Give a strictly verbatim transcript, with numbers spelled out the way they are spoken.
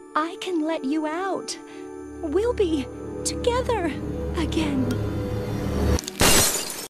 I can let you out. We'll be together again.